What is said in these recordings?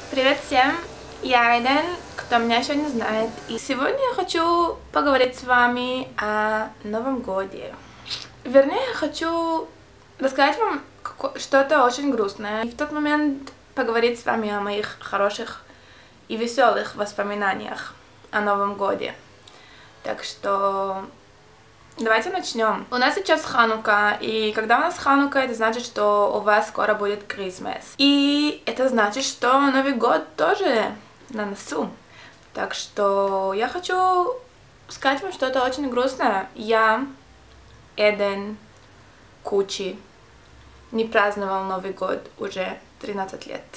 Привет всем, я Айден, кто меня еще не знает. И сегодня я хочу поговорить с вами о Новом Годе. Вернее, я хочу рассказать вам что-то очень грустное. И в тот момент поговорить с вами о моих хороших и веселых воспоминаниях о Новом Годе. Так что давайте начнем. У нас сейчас Ханука, и когда у нас Ханука, это значит, что у вас скоро будет Крисмас. И это значит, что Новый год тоже на носу. Так что я хочу сказать вам что-то очень грустное. Я, Эден Кучи, не праздновал Новый год уже 13 лет.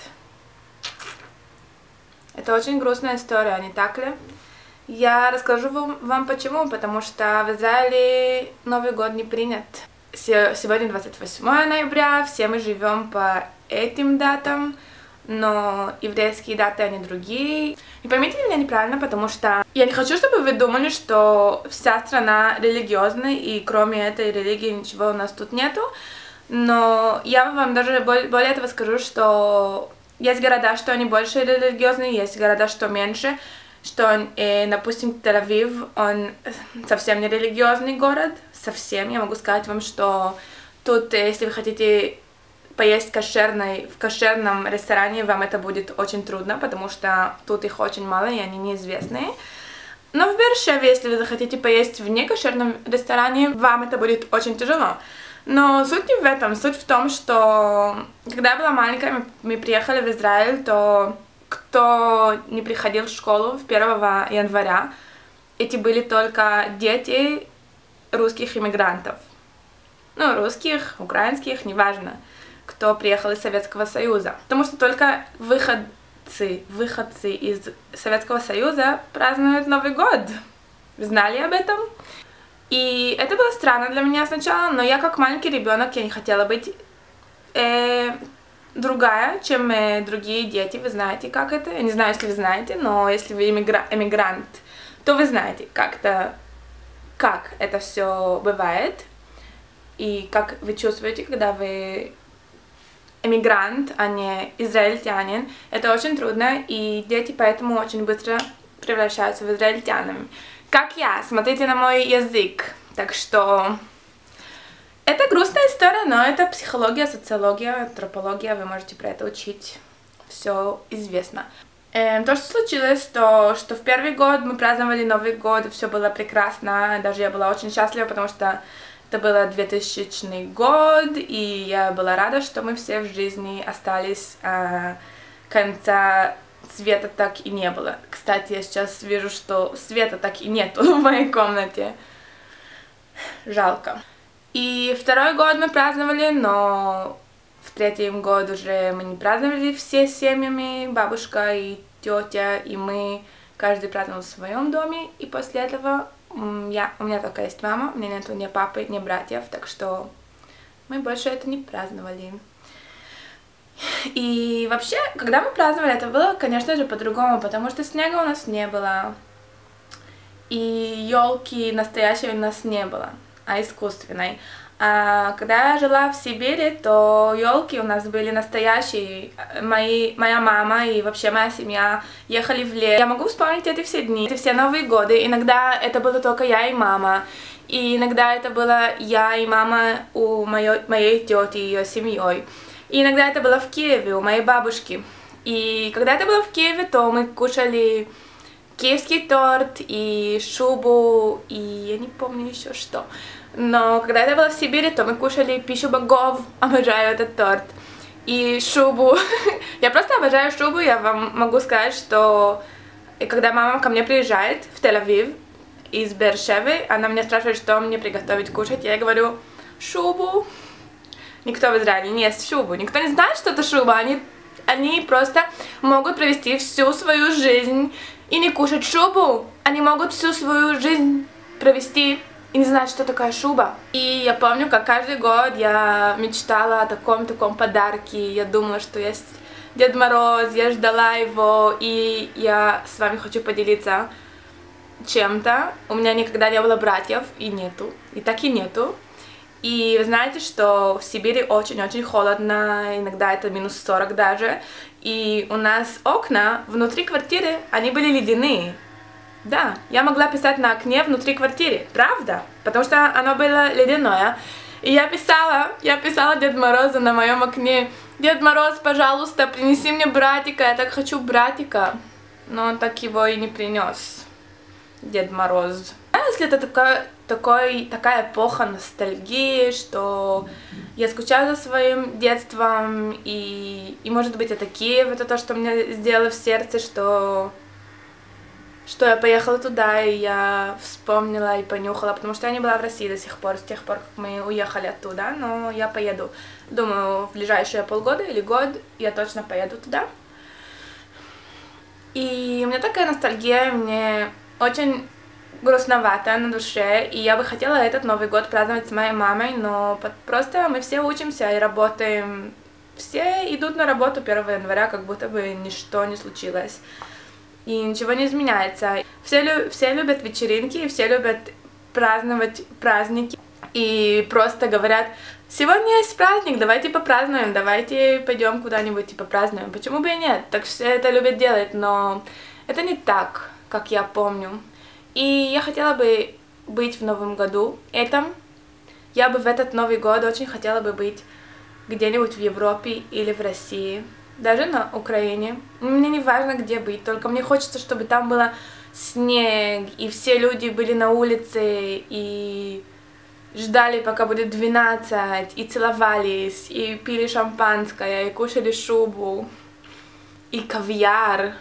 Это очень грустная история, не так ли? Я расскажу вам почему, потому что в Израиле Новый год не принят. Сегодня 28 ноября, все мы живем по этим датам, но еврейские даты, они другие. И поймите меня неправильно, потому что я не хочу, чтобы вы думали, что вся страна религиозная, и кроме этой религии ничего у нас тут нету. Но я вам даже более этого скажу, что есть города, что они больше религиозные, есть города, что меньше. Что, допустим, Тель-Авив, он совсем не религиозный город, совсем. Я могу сказать вам, что тут, если вы хотите поесть в кошерном ресторане, вам это будет очень трудно, потому что тут их очень мало, и они неизвестные. Но в Беэр-Шеве, если вы захотите поесть в некошерном ресторане, вам это будет очень тяжело. Но суть не в этом, суть в том, что когда я была маленькая, мы приехали в Израиль, то кто не приходил в школу в 1 января, эти были только дети русских иммигрантов. Ну, русских, украинских, неважно, кто приехал из Советского Союза. Потому что только выходцы из Советского Союза празднуют Новый год. Вы знали об этом? И это было странно для меня сначала, но я как маленький ребенок, я не хотела быть другая, чем другие дети. Вы знаете, как это? Я не знаю, если вы знаете, но если вы эмигрант, то вы знаете как это все бывает. И как вы чувствуете, когда вы эмигрант, а не израильтянин. Это очень трудно, и дети поэтому очень быстро превращаются в израильтянами. Как я, смотрите на мой язык. Так что это грустная история, но это психология, социология, антропология, вы можете про это учить, все известно. То, что случилось, что в первый год мы праздновали Новый год, все было прекрасно, даже я была очень счастлива, потому что это был 2000 год, и я была рада, что мы все в жизни остались, конца света так и не было. Кстати, я сейчас вижу, что света так и нету в моей комнате. Жалко. И второй год мы праздновали, но в третьем году уже мы не праздновали все семьями, бабушка и тетя, и мы, каждый праздновал в своем доме, и после этого у меня только есть мама, у меня нету ни папы, ни братьев, так что мы больше это не праздновали. И вообще, когда мы праздновали, это было, конечно же, по-другому, потому что снега у нас не было, и елки настоящей у нас не было, а искусственной. А когда я жила в Сибири, то елки у нас были настоящие. Моя мама и вообще моя семья ехали в лес. Я могу вспомнить эти все дни, эти все Новые годы. Иногда это было только я и мама. И иногда это было я и мама у моей тети и ее семьей. И иногда это было в Киеве у моей бабушки. И когда это было в Киеве, то мы кушали киевский торт и шубу, и я не помню еще что. Но когда это было в Сибири, то мы кушали пищу богов, обожаю этот торт. И шубу. Я просто обожаю шубу, я вам могу сказать, что когда мама ко мне приезжает в Тель-Авив из Беэр-Шевы, она меня спрашивает, что мне приготовить кушать, я ей говорю шубу. Никто в Израиле не ест шубу, никто не знает, что это шуба, они просто могут провести всю свою жизнь и не кушать шубу. Они могут всю свою жизнь провести и не знать, что такое шуба. И я помню, как каждый год я мечтала о таком подарке. Я думала, что есть Дед Мороз, я ждала его, и я с вами хочу поделиться чем-то. У меня никогда не было братьев, и нету, и так и нету. И вы знаете, что в Сибири очень-очень холодно, иногда это -40 даже. И у нас окна внутри квартиры, они были ледяные. Да, я могла писать на окне внутри квартиры, правда? Потому что оно было ледяное. И я писала Деду Морозу на моем окне: Дед Мороз, пожалуйста, принеси мне братика, я так хочу братика. Но он так его и не принес, Дед Мороз. Если это такая эпоха ностальгии, что я скучаю за своим детством, и может быть это Киев, это то, что мне сделало в сердце, что я поехала туда, и я вспомнила и понюхала, потому что я не была в России до сих пор, с тех пор, как мы уехали оттуда, но я поеду. Думаю, в ближайшие полгода или год я точно поеду туда. И у меня такая ностальгия, мне очень грустновато на душе, и я бы хотела этот Новый год праздновать с моей мамой, но просто мы все учимся и работаем. Все идут на работу 1 января, как будто бы ничто не случилось. И ничего не изменяется. Все любят вечеринки, все любят праздновать праздники. И просто говорят: сегодня есть праздник, давайте попразднуем, давайте пойдем куда-нибудь и попразднуем. Почему бы и нет? Так все это любят делать, но это не так, как я помню. И я хотела бы быть в Новом году этом. Я бы в этот Новый год очень хотела бы быть где-нибудь в Европе или в России. Даже на Украине. Мне не важно, где быть, только мне хочется, чтобы там было снег, и все люди были на улице, и ждали, пока будет 12, и целовались, и пили шампанское, и кушали шубу, и кавьяр,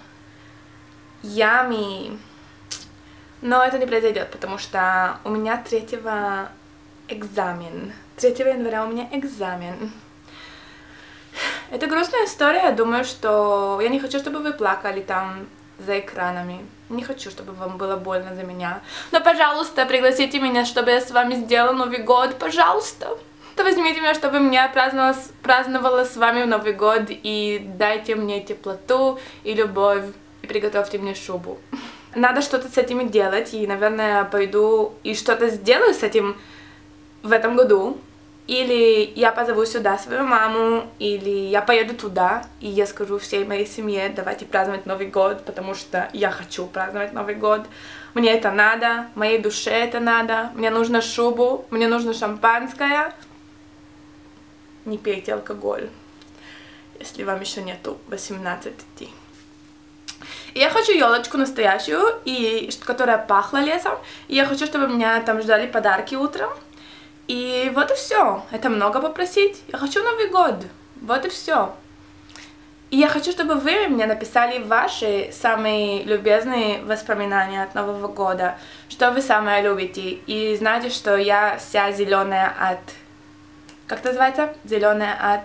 ями. Но это не произойдет, потому что у меня 3 экзамен. 3 января у меня экзамен. Это грустная история, я думаю, что я не хочу, чтобы вы плакали там за экранами. Не хочу, чтобы вам было больно за меня. Но, пожалуйста, пригласите меня, чтобы я с вами сделала Новый год, пожалуйста. То возьмите меня, чтобы я праздновала с вами Новый год, и дайте мне теплоту и любовь, и приготовьте мне шубу. Надо что-то с этим делать, и, наверное, пойду и что-то сделаю с этим в этом году. Или я позову сюда свою маму, или я поеду туда, и я скажу всей моей семье: давайте праздновать Новый год, потому что я хочу праздновать Новый год. Мне это надо, моей душе это надо, мне нужно шубу, мне нужно шампанское. Не пейте алкоголь, если вам еще нету 18. И я хочу елочку настоящую, которая пахла лесом, и я хочу, чтобы меня там ждали подарки утром. И вот и все. Это много попросить. Я хочу Новый год. Вот и все. И я хочу, чтобы вы мне написали ваши самые любезные воспоминания от Нового года. Что вы самое любите. И знаете, что я вся зеленая от... Как это называется? Зеленая от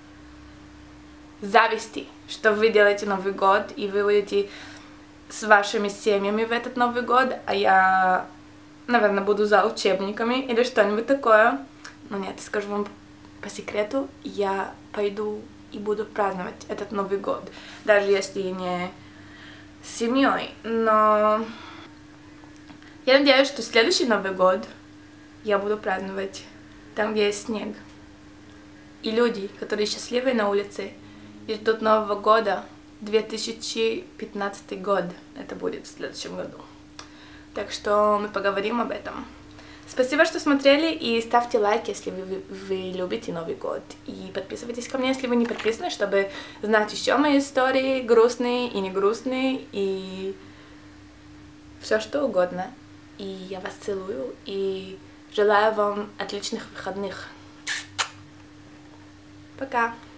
зависти. Что вы делаете Новый год, и вы будете с вашими семьями в этот Новый год, а я... наверное, буду за учебниками или что-нибудь такое. Но нет, скажу вам по секрету, я пойду и буду праздновать этот Новый год. Даже если не с семьей. Но я надеюсь, что следующий Новый год я буду праздновать там, где есть снег. И люди, которые счастливые на улице и ждут Нового года, 2015 год это будет в следующем году. Так что мы поговорим об этом. Спасибо, что смотрели, и ставьте лайк, если вы любите Новый год. И подписывайтесь ко мне, если вы не подписаны, чтобы знать еще мои истории, грустные и не грустные, и все что угодно. И я вас целую, и желаю вам отличных выходных. Пока!